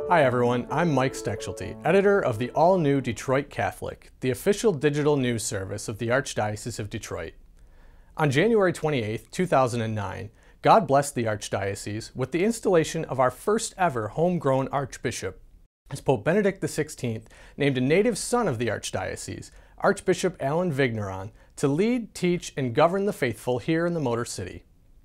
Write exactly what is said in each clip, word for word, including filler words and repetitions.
Hi everyone, I'm Mike Stechelty, editor of the all-new Detroit Catholic, the official digital news service of the Archdiocese of Detroit. On January twenty-eighth, two thousand nine, God blessed the Archdiocese with the installation of our first ever homegrown Archbishop, as Pope Benedict the sixteenth named a native son of the Archdiocese, Archbishop Allen Vigneron, to lead, teach, and govern the faithful here in the Motor City.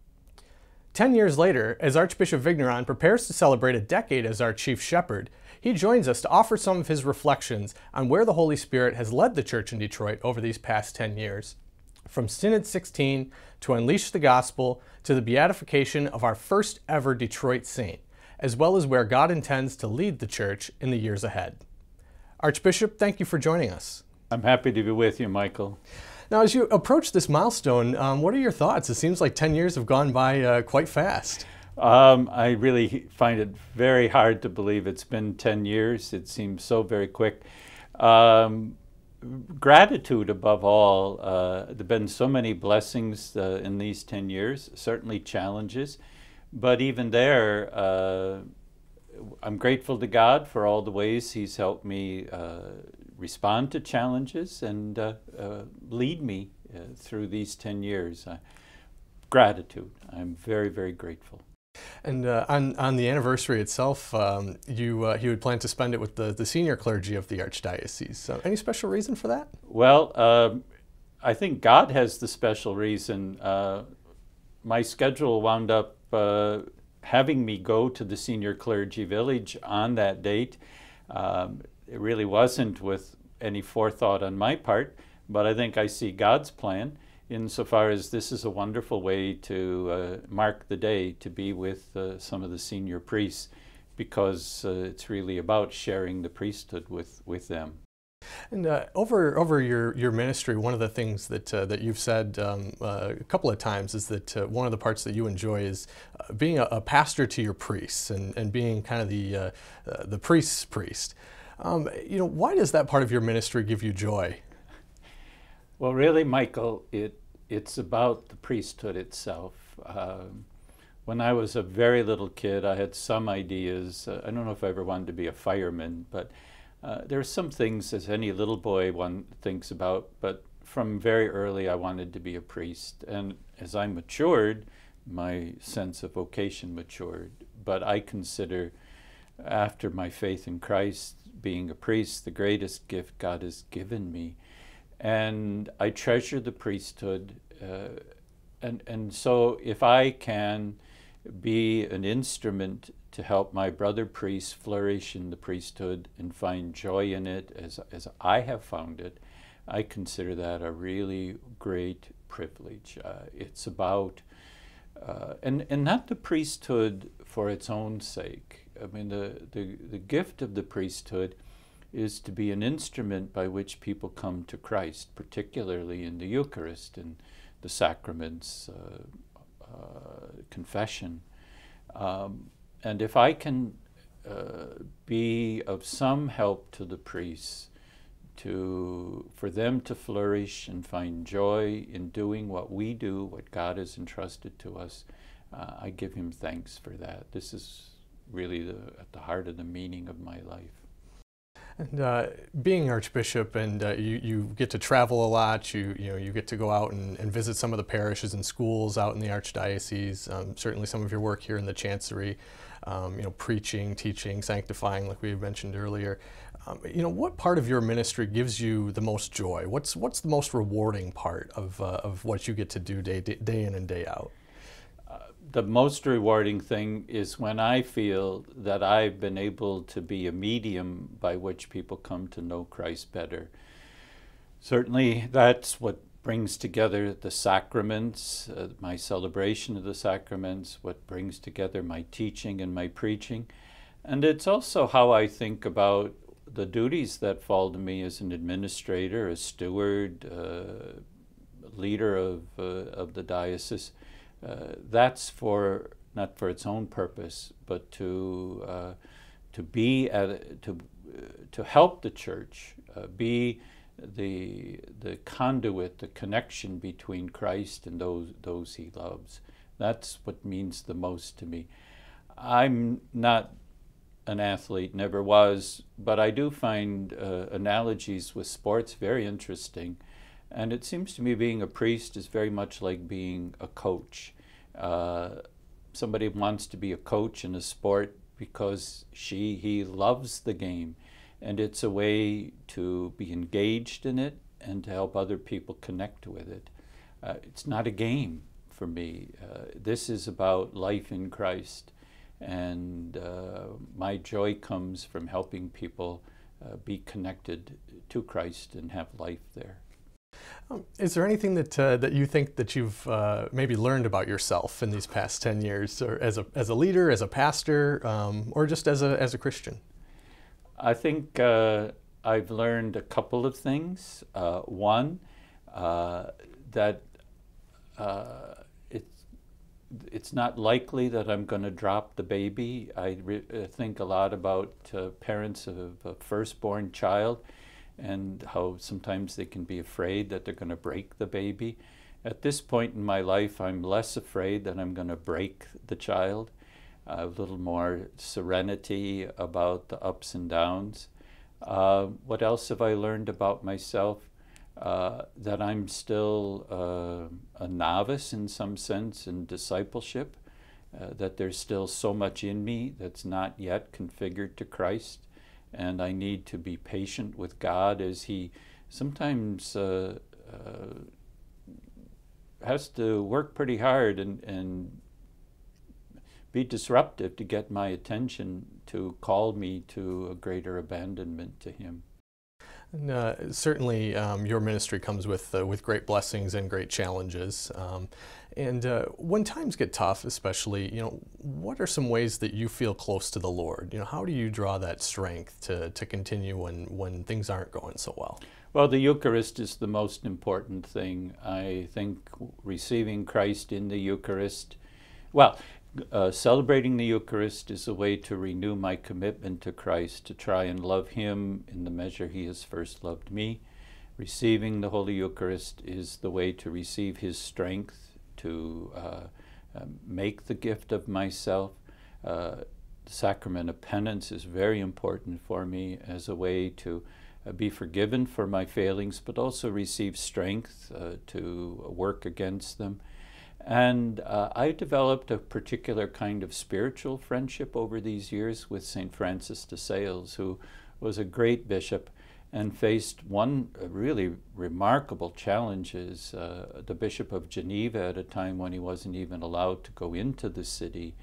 Ten years later, as Archbishop Vigneron prepares to celebrate a decade as our chief shepherd, he joins us to offer some of his reflections on where the Holy Spirit has led the Church in Detroit over these past ten years. From Synod sixteen to Unleash the Gospel to the beatification of our first ever Detroit saint, as well as where God intends to lead the Church in the years ahead. Archbishop, thank you for joining us. I'm happy to be with you, Michael. Now, as you approach this milestone, um, what are your thoughts? It seems like ten years have gone by uh, quite fast. Um, I really find it very hard to believe it's been ten years. It seems so very quick. Um, gratitude above all. Uh, there have been so many blessings uh, in these ten years, certainly challenges. But even there, uh, I'm grateful to God for all the ways He's helped me uh, respond to challenges and uh, uh, lead me uh, through these ten years. Uh, gratitude. I'm very, very grateful. And uh, on, on the anniversary itself, um, you, uh, you would plan to spend it with the, the senior clergy of the Archdiocese. So any special reason for that? Well, um, I think God has the special reason. Uh, my schedule wound up uh, having me go to the senior clergy village on that date. Um, It really wasn't with any forethought on my part, but I think I see God's plan insofar as this is a wonderful way to uh, mark the day, to be with uh, some of the senior priests, because uh, it's really about sharing the priesthood with, with them. And uh, over over your, your ministry, one of the things that uh, that you've said um, uh, a couple of times is that uh, one of the parts that you enjoy is uh, being a, a pastor to your priests and, and being kind of the uh, uh, the priest's priest. Um, you know, why does that part of your ministry give you joy? Well, really, Michael, it it's about the priesthood itself. Um, when I was a very little kid, I had some ideas. Uh, I don't know if I ever wanted to be a fireman, but uh, there are some things, as any little boy one thinks about, but from very early I wanted to be a priest. And as I matured, my sense of vocation matured. But I consider, after my faith in Christ, being a priest, the greatest gift God has given me. And I treasure the priesthood. Uh, and, and so if I can be an instrument to help my brother priests flourish in the priesthood and find joy in it as, as I have found it, I consider that a really great privilege. Uh, it's about, uh, and, and not the priesthood for its own sake. I mean, the, the, the gift of the priesthood is to be an instrument by which people come to Christ, particularly in the Eucharist and the sacraments, uh, uh, confession. Um, and if I can uh, be of some help to the priests, to, for them to flourish and find joy in doing what we do, what God has entrusted to us, uh, I give Him thanks for that. This is really the, at the heart of the meaning of my life. And uh, being Archbishop, and uh, you, you get to travel a lot, you, you, know, you get to go out and, and visit some of the parishes and schools out in the Archdiocese, um, certainly some of your work here in the Chancery, um, you know, preaching, teaching, sanctifying, like we mentioned earlier. Um, you know, what part of your ministry gives you the most joy? What's, what's the most rewarding part of, uh, of what you get to do day, day, day in and day out? The most rewarding thing is when I feel that I've been able to be a medium by which people come to know Christ better. Certainly that's what brings together the sacraments, uh, my celebration of the sacraments, what brings together my teaching and my preaching. And it's also how I think about the duties that fall to me as an administrator, a steward, uh, leader of, uh, of the diocese. Uh, that's for not for its own purpose, but to uh, to be at to uh, to help the Church, uh, be the the conduit, the connection between Christ and those those He loves. That's what means the most to me. I'm not an athlete, never was, but I do find uh, analogies with sports very interesting. And it seems to me being a priest is very much like being a coach. Uh, somebody wants to be a coach in a sport because she, he loves the game. And it's a way to be engaged in it and to help other people connect with it. Uh, it's not a game for me. Uh, this is about life in Christ. And uh, my joy comes from helping people uh, be connected to Christ and have life there. Um, is there anything that uh, that you think that you've uh, maybe learned about yourself in these past ten years, or as a as a leader, as a pastor, um, or just as a as a Christian? I think uh, I've learned a couple of things. Uh, one, uh, that uh, it's it's not likely that I'm going to drop the baby. I re think a lot about uh, parents of a firstborn child, and how sometimes they can be afraid that they're going to break the baby. At this point in my life, I'm less afraid that I'm going to break the child. Uh, a little more serenity about the ups and downs. Uh, what else have I learned about myself? Uh, that I'm still uh, a novice in some sense in discipleship, uh, that there's still so much in me that's not yet configured to Christ. And I need to be patient with God as He sometimes uh, uh, has to work pretty hard and, and be disruptive to get my attention, to call me to a greater abandonment to Him. And, uh, certainly, um, your ministry comes with uh, with great blessings and great challenges. Um, and uh, when times get tough, especially, you know, what are some ways that you feel close to the Lord? You know, how do you draw that strength to to continue when when things aren't going so well? Well, the Eucharist is the most important thing. I think receiving Christ in the Eucharist, well, Uh, celebrating the Eucharist is a way to renew my commitment to Christ, to try and love Him in the measure He has first loved me. Receiving the Holy Eucharist is the way to receive His strength, to uh, uh, make the gift of myself. Uh, the sacrament of penance is very important for me as a way to uh, be forgiven for my failings, but also receive strength uh, to work against them. And uh, I developed a particular kind of spiritual friendship over these years with Saint Francis de Sales, who was a great bishop and faced one really remarkable challenges. Uh, the Bishop of Geneva at a time when he wasn't even allowed to go into the city.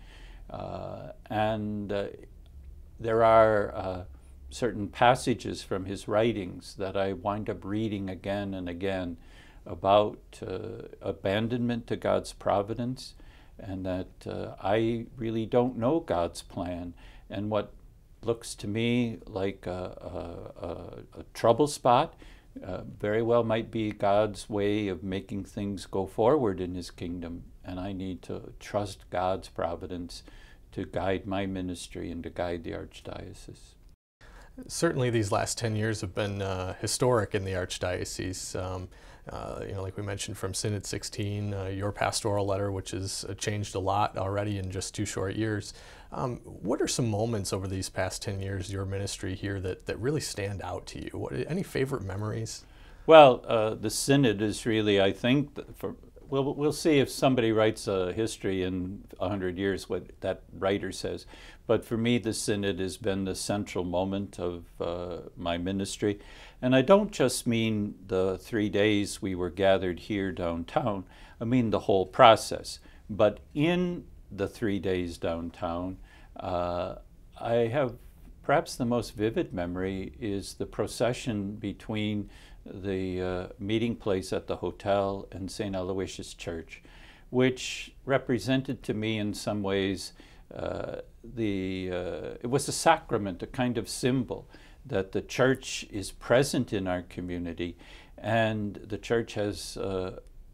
Uh, and uh, there are uh, certain passages from his writings that I wind up reading again and again, about uh, abandonment to God's providence, and that uh, I really don't know God's plan. And what looks to me like a, a, a, a trouble spot uh, very well might be God's way of making things go forward in His kingdom. And I need to trust God's providence to guide my ministry and to guide the Archdiocese. Certainly these last ten years have been uh, historic in the Archdiocese. Um, uh, you know, like we mentioned from Synod sixteen, uh, your pastoral letter, which has uh, changed a lot already in just two short years. Um, what are some moments over these past ten years, your ministry here, that, that really stand out to you? What, any favorite memories? Well, uh, the Synod is really, I think, for We'll, we'll see if somebody writes a history in a hundred years what that writer says. But for me, the Synod has been the central moment of uh, my ministry. And I don't just mean the three days we were gathered here downtown. I mean the whole process. But in the three days downtown, uh, I have perhaps the most vivid memory is the procession between the uh, meeting place at the hotel and Saint Aloysius Church, which represented to me in some ways uh, the, uh, it was a sacrament, a kind of symbol that the church is present in our community, and the church has, uh,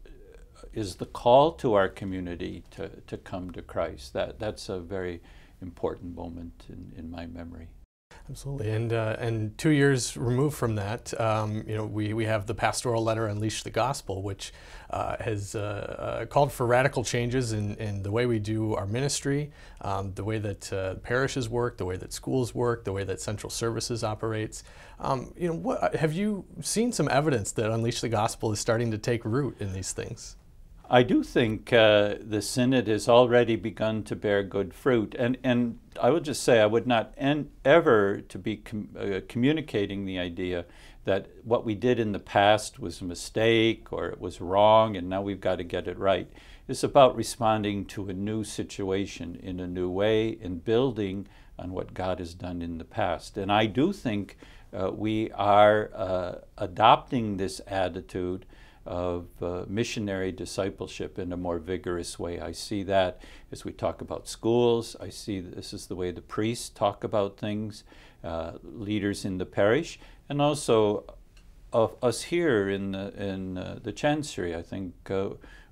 is the call to our community to, to come to Christ. That, that's a very important moment in, in my memory. Absolutely, and uh, and two years removed from that, um, you know, we, we have the pastoral letter "Unleash the Gospel," which uh, has uh, uh, called for radical changes in, in the way we do our ministry, um, the way that uh, parishes work, the way that schools work, the way that central services operates. Um, you know, what, have you seen some evidence that "Unleash the Gospel" is starting to take root in these things? I do think uh, the Synod has already begun to bear good fruit. And, and I would just say I would not en ever to be com uh, communicating the idea that what we did in the past was a mistake or it was wrong and now we've got to get it right. It's about responding to a new situation in a new way and building on what God has done in the past. And I do think uh, we are uh, adopting this attitude of uh, missionary discipleship in a more vigorous way. I see that as we talk about schools. I see this is the way the priests talk about things, uh, leaders in the parish, and also of us here in the, in uh, the Chancery. I think uh,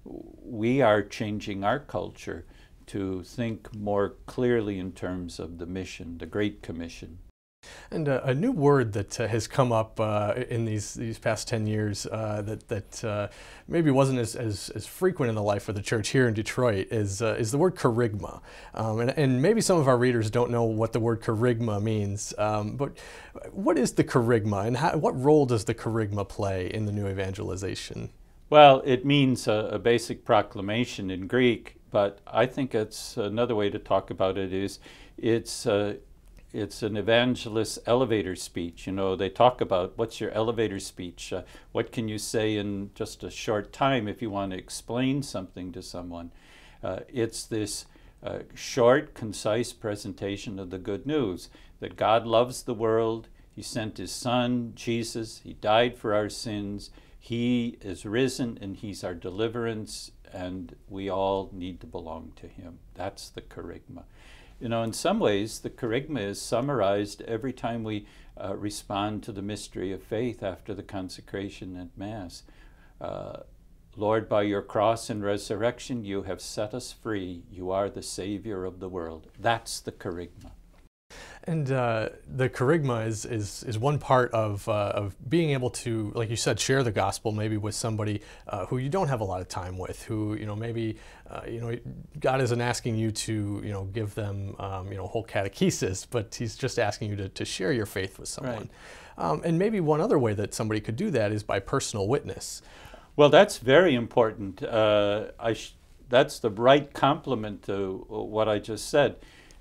we are changing our culture to think more clearly in terms of the mission, the Great Commission. And uh, a new word that uh, has come up uh, in these these past ten years uh, that that uh, maybe wasn't as, as as frequent in the life of the church here in Detroit is uh, is the word kerygma. Um, and, and maybe some of our readers don't know what the word kerygma means. Um, but what is the kerygma, and how, what role does the kerygma play in the new evangelization? Well, it means a, a basic proclamation in Greek, but I think it's another way to talk about it is it's. Uh, It's an evangelist's elevator speech. You know, they talk about what's your elevator speech? Uh, what can you say in just a short time if you want to explain something to someone? Uh, it's this uh, short, concise presentation of the good news that God loves the world. He sent his son, Jesus. He died for our sins. He is risen and he's our deliverance, and we all need to belong to him. That's the kerygma. You know, in some ways, the kerygma is summarized every time we uh, respond to the mystery of faith after the consecration at Mass. Uh, Lord, by your cross and resurrection, you have set us free. You are the Savior of the world. That's the kerygma. And uh, the kerygma is, is, is one part of, uh, of being able to, like you said, share the gospel maybe with somebody uh, who you don't have a lot of time with, who, you know, maybe, uh, you know, God isn't asking you to, you know, give them, um, you know, whole catechesis, but he's just asking you to, to share your faith with someone. Right. Um, and maybe one other way that somebody could do that is by personal witness. Well, that's very important. Uh, I sh that's the right complement to what I just said.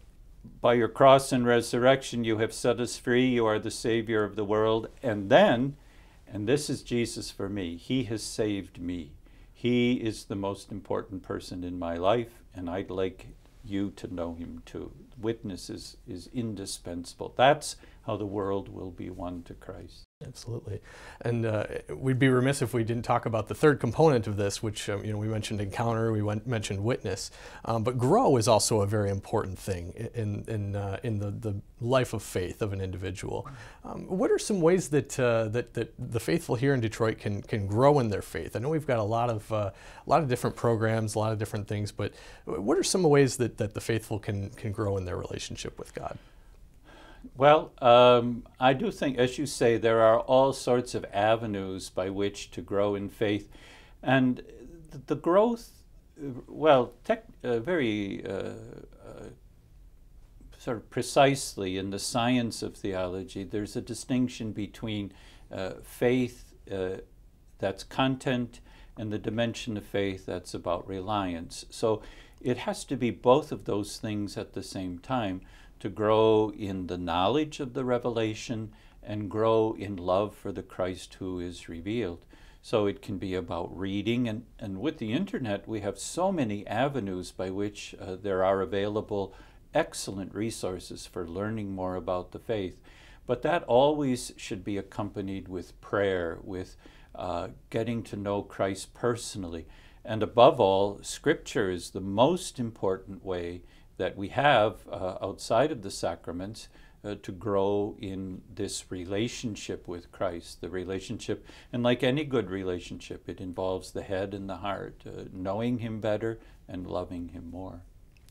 By your cross and resurrection, you have set us free. You are the Savior of the world. And then, and this is Jesus for me, he has saved me. He is the most important person in my life, and I'd like you to know him too. Witness is, is indispensable. That's how the world will be won to Christ. Absolutely. And uh, we'd be remiss if we didn't talk about the third component of this, which, um, you know, we mentioned encounter, we went, mentioned witness, um, but grow is also a very important thing in, in, uh, in the, the life of faith of an individual. Um, what are some ways that, uh, that, that the faithful here in Detroit can, can grow in their faith? I know we've got a lot of, uh, a lot of different programs, a lot of different things, but what are some ways that, that the faithful can, can grow in their relationship with God? Well, um, I do think, as you say, there are all sorts of avenues by which to grow in faith. And the growth, well, tech, uh, very uh, uh, sort of precisely in the science of theology, there's a distinction between uh, faith uh, that's content and the dimension of faith that's about reliance. So it has to be both of those things at the same time, to grow in the knowledge of the revelation and grow in love for the Christ who is revealed. So it can be about reading, and, and with the internet we have so many avenues by which uh, there are available excellent resources for learning more about the faith. But that always should be accompanied with prayer, with uh, getting to know Christ personally. And above all, Scripture is the most important way that we have uh, outside of the sacraments uh, to grow in this relationship with Christ, the relationship, and like any good relationship, it involves the head and the heart, uh, knowing him better and loving him more.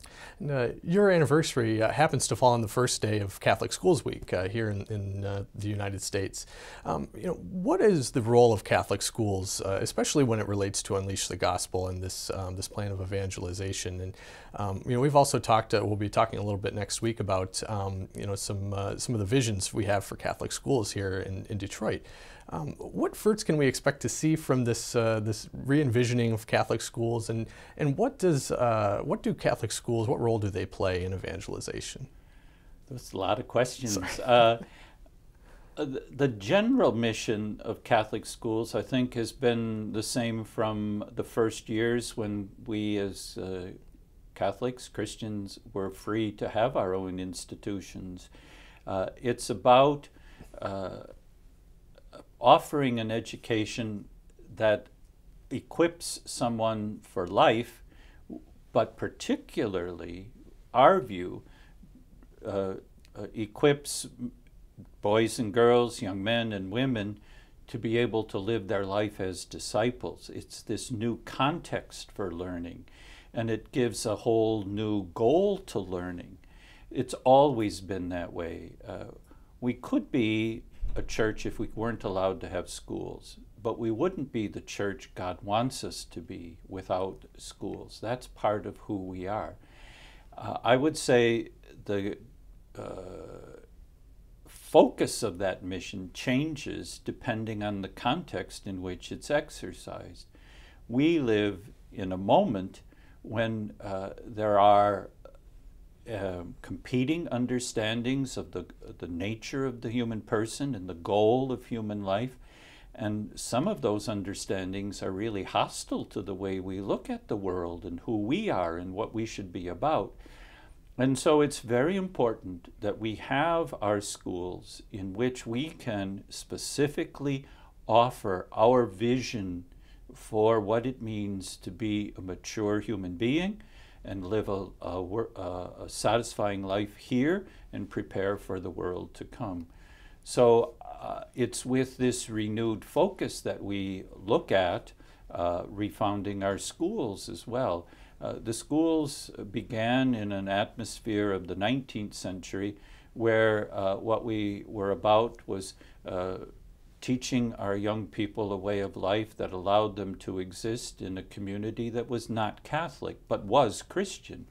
Uh, your anniversary uh, happens to fall on the first day of Catholic Schools Week uh, here in, in uh, the United States. Um, you know, what is the role of Catholic schools, uh, especially when it relates to unleash the gospel and this um, this plan of evangelization? And um, you know, we've also talked. Uh, we'll be talking a little bit next week about um, you know some uh, some of the visions we have for Catholic schools here in, in Detroit. Um, what fruits can we expect to see from this uh, this re-envisioning of Catholic schools, and and what does uh, what do Catholic schools, what role do they play in evangelization? There's a lot of questions. Uh, the, the general mission of Catholic schools, I think, has been the same from the first years when we as uh, Catholics, Christians, were free to have our own institutions. Uh, it's about uh, offering an education that equips someone for life, but particularly, our view, uh, uh, equips boys and girls, young men and women, to be able to live their life as disciples. It's this new context for learning, and it gives a whole new goal to learning. It's always been that way. Uh, we could be a church if we weren't allowed to have schools, but we wouldn't be the church God wants us to be without schools. That's part of who we are. Uh, I would say the uh, focus of that mission changes depending on the context in which it's exercised. We live in a moment when uh, there are Uh, competing understandings of the, the nature of the human person and the goal of human life. And some of those understandings are really hostile to the way we look at the world and who we are and what we should be about. And so it's very important that we have our schools in which we can specifically offer our vision for what it means to be a mature human being and live a, a, a satisfying life here and prepare for the world to come. So uh, it's with this renewed focus that we look at uh, refounding our schools as well. Uh, the schools began in an atmosphere of the nineteenth century where uh, what we were about was uh, teaching our young people a way of life that allowed them to exist in a community that was not Catholic, but was Christian.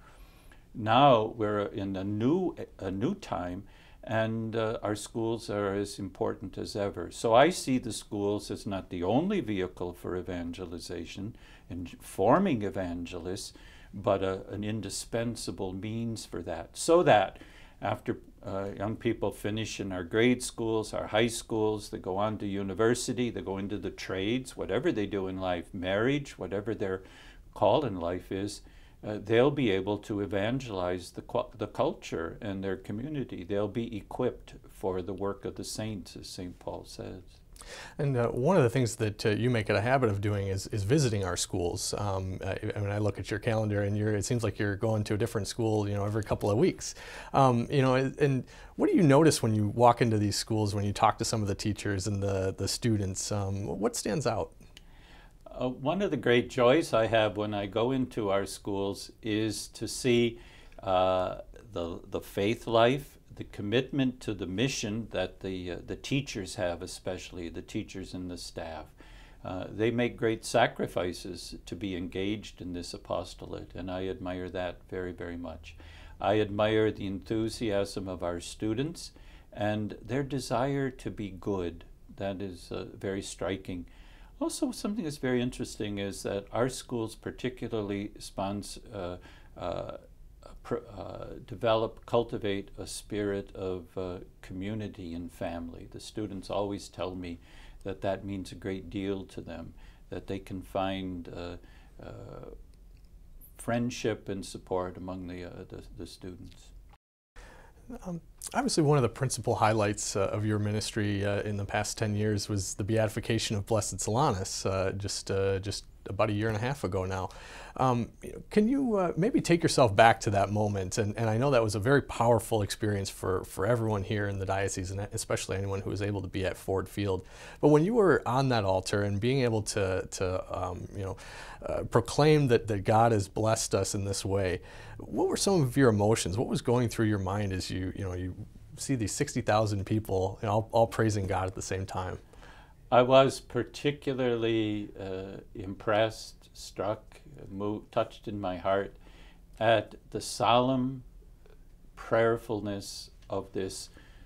Now we're in a new, a new time, and uh, our schools are as important as ever. So I see the schools as not the only vehicle for evangelization and forming evangelists, but a, an indispensable means for that, so that after uh, young people finish in our grade schools, our high schools, they go on to university, they go into the trades, whatever they do in life, marriage, whatever their call in life is, uh, they'll be able to evangelize the, the culture and their community. They'll be equipped for the work of the saints, as Saint Paul says. And uh, one of the things that uh, you make it a habit of doing is, is visiting our schools. Um, I, I mean, I look at your calendar, and you're, it seems like you're going to a different school, you know, every couple of weeks. Um, you know, and what do you notice when you walk into these schools, when you talk to some of the teachers and the the students? Um, what stands out? Uh, one of the great joys I have when I go into our schools is to see uh, the the faith life, the commitment to the mission that the uh, the teachers have, especially the teachers and the staff. Uh, they make great sacrifices to be engaged in this apostolate, and I admire that very, very much. I admire the enthusiasm of our students and their desire to be good. That is uh, very striking. Also, something that's very interesting is that our schools particularly sponsor uh, uh, Uh, develop, cultivate a spirit of uh, community and family. The students always tell me that that means a great deal to them, that they can find uh, uh, friendship and support among the, uh, the, the students. Um, obviously, one of the principal highlights uh, of your ministry uh, in the past ten years was the beatification of Blessed Solanus, uh, just uh, just about a year and a half ago now. Um, can you uh, maybe take yourself back to that moment? And, and I know that was a very powerful experience for, for everyone here in the diocese, and especially anyone who was able to be at Ford Field. But when you were on that altar and being able to, to um, you know, uh, proclaim that, that God has blessed us in this way, what were some of your emotions? What was going through your mind as you, you know, you see these sixty thousand people, you know, all, all praising God at the same time? I was particularly uh, impressed, struck, moved, touched in my heart at the solemn prayerfulness of this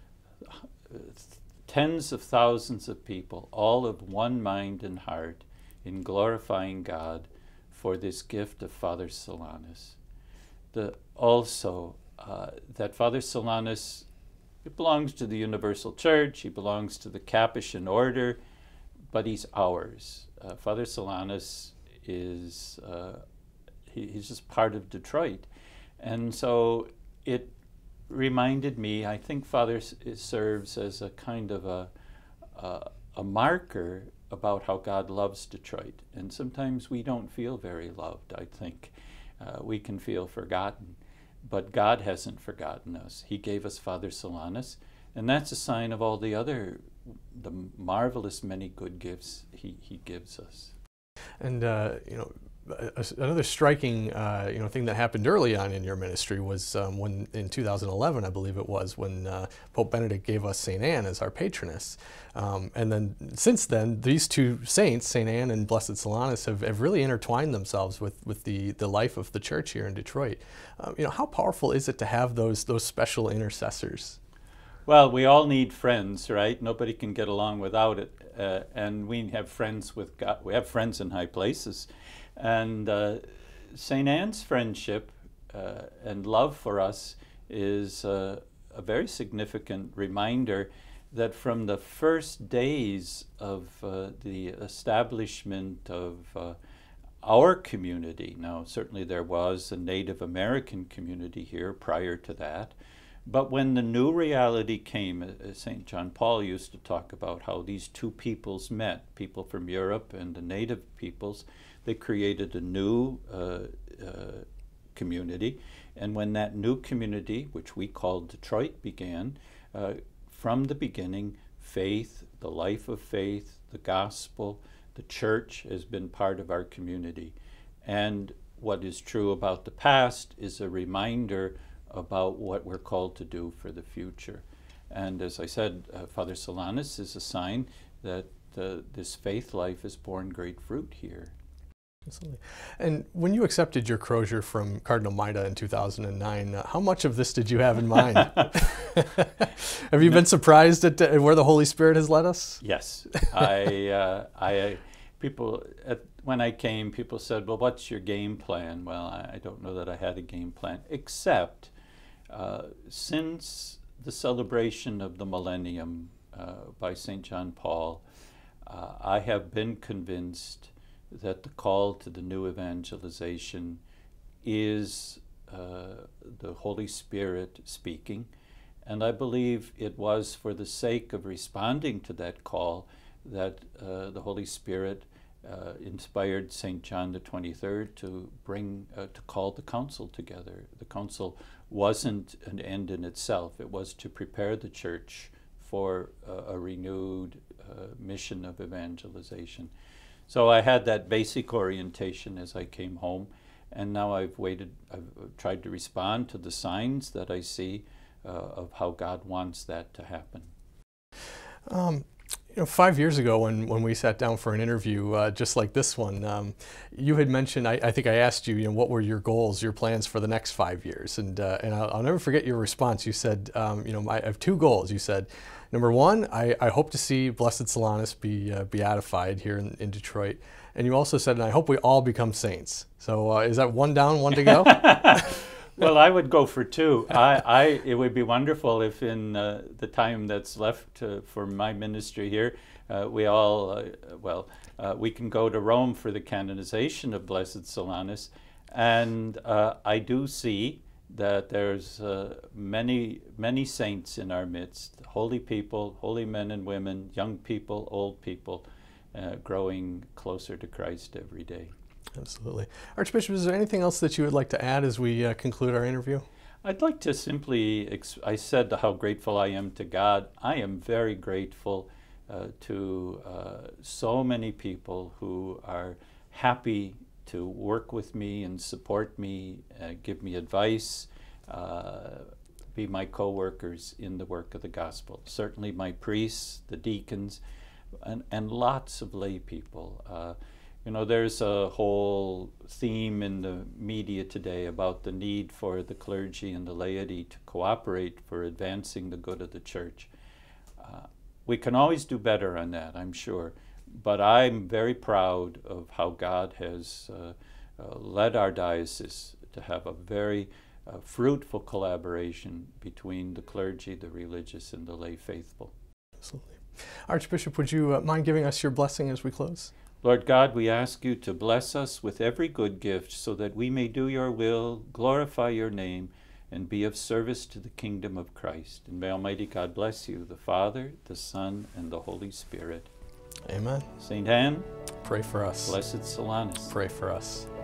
uh, tens of thousands of people, all of one mind and heart, in glorifying God for this gift of Father Solanus. The, also, uh, that Father Solanus, it belongs to the Universal Church, he belongs to the Capuchin order, but he's ours. Uh, Father Solanus is, uh, he, he's just part of Detroit. And so it reminded me, I think Father s serves as a kind of a, a, a marker about how God loves Detroit. And sometimes we don't feel very loved, I think. Uh, we can feel forgotten. But God hasn't forgotten us. He gave us Father Solanus, and that's a sign of all the other, the marvelous many good gifts he, he gives us. And, uh, you know, another striking, uh, you know, thing that happened early on in your ministry was um, when, in two thousand eleven, I believe it was, when uh, Pope Benedict gave us Saint Anne as our patroness. Um, and then since then, these two saints, Saint Anne and Blessed Solanus, have, have really intertwined themselves with, with the, the life of the church here in Detroit. Um, you know, how powerful is it to have those, those special intercessors? Well, we all need friends, right? Nobody can get along without it. Uh, and we have friends with God. We have friends in high places. And uh, Saint Anne's friendship uh, and love for us is uh, a very significant reminder that from the first days of uh, the establishment of uh, our community, now certainly there was a Native American community here prior to that, but when the new reality came, uh, Saint John Paul used to talk about how these two peoples met, people from Europe and the native peoples. They created a new uh, uh, community, and when that new community, which we called Detroit, began, uh, from the beginning, faith, the life of faith, the gospel, the church has been part of our community. And what is true about the past is a reminder about what we're called to do for the future. And as I said, uh, Father Solanus is a sign that uh, this faith life has borne great fruit here. Absolutely. And when you accepted your crozier from Cardinal Maida in two thousand nine, uh, how much of this did you have in mind? Have you no. been surprised at uh, where the Holy Spirit has led us? Yes. I, uh, I, people, at, when I came, people said, well, what's your game plan? Well, I, I don't know that I had a game plan, except uh, since the celebration of the millennium uh, by Saint John Paul, uh, I have been convinced that the call to the new evangelization is uh, the Holy Spirit speaking. And I believe it was for the sake of responding to that call that uh, the Holy Spirit uh, inspired Saint John the twenty-third to bring, uh, to call the council together. The council wasn't an end in itself. It was to prepare the church for uh, a renewed uh, mission of evangelization. So I had that basic orientation as I came home, and now I've waited, I've tried to respond to the signs that I see uh, of how God wants that to happen. Um, you know, five years ago when, when we sat down for an interview uh, just like this one, um, you had mentioned, I, I think I asked you, you know, what were your goals, your plans for the next five years? And, uh, and I'll, I'll never forget your response. You said, um, you know, I have two goals. You said, number one, I, I hope to see Blessed Solanus be uh, beatified here in, in Detroit. And you also said, and I hope we all become saints. So uh, is that one down, one to go? Well, I would go for two. I, I, it would be wonderful if in uh, the time that's left uh, for my ministry here, uh, we all, uh, well, uh, we can go to Rome for the canonization of Blessed Solanus. And uh, I do see that there's uh, many, many saints in our midst, holy people, holy men and women, young people, old people. uh, growing closer to Christ every day. Absolutely. Archbishop, is there anything else that you would like to add as we uh, conclude our interview? I'd like to simply, ex I said how grateful I am to God. I am very grateful uh, to uh, so many people who are happy to work with me and support me, uh, give me advice, uh, be my co-workers in the work of the gospel. Certainly my priests, the deacons, and, and lots of lay people. Uh, you know, there's a whole theme in the media today about the need for the clergy and the laity to cooperate for advancing the good of the church. Uh, we can always do better on that, I'm sure, but I'm very proud of how God has uh, uh, led our diocese to have a very uh, fruitful collaboration between the clergy, the religious, and the lay faithful. Absolutely. Archbishop, would you uh, mind giving us your blessing as we close? Lord God, we ask you to bless us with every good gift so that we may do your will, glorify your name, and be of service to the kingdom of Christ. And may Almighty God bless you, the Father, the Son, and the Holy Spirit. Amen. Saint Anne, pray for us. Blessed Solanus, Pray for us.